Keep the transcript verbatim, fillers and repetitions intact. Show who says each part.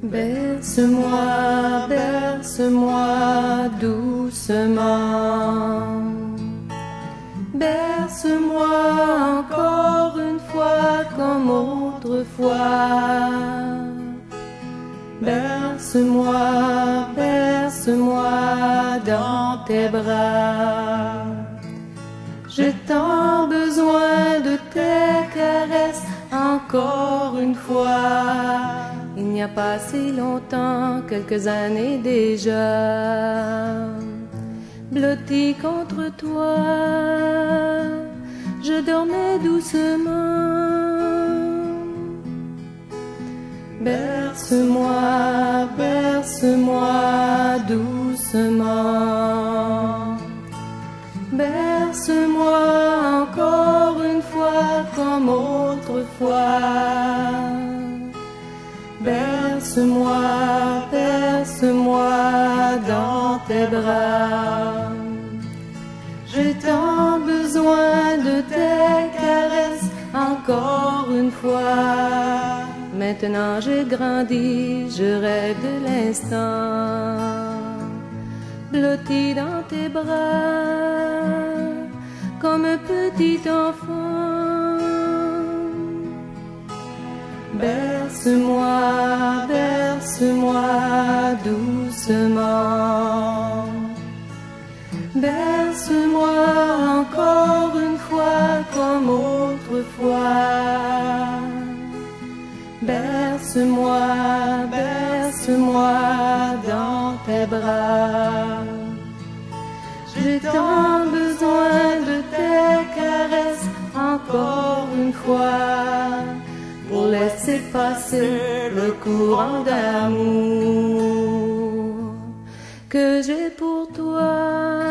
Speaker 1: Berce-moi, berce-moi doucement. Berce-moi encore une fois comme autrefois. Berce-moi, berce-moi dans tes bras. J'ai tant besoin de tes caresses encore une fois. Il n'y a pas si longtemps, quelques années déjà, blotti contre toi, je dormais doucement. Berce-moi, berce-moi doucement. Berce-moi encore une fois comme autrefois. Berce-moi, berce-moi dans tes bras. J'ai tant besoin de tes caresses encore une fois. Maintenant j'ai grandi, je rêve de l'instant, blotti dans tes bras, comme un petit enfant. Berce-moi, berce-moi doucement. Berce-moi encore une fois comme autrefois. Berce-moi, berce-moi dans tes bras. J'ai tant besoin de tes caresses encore une fois, pour laisser passer le courant d'amour que j'ai pour toi.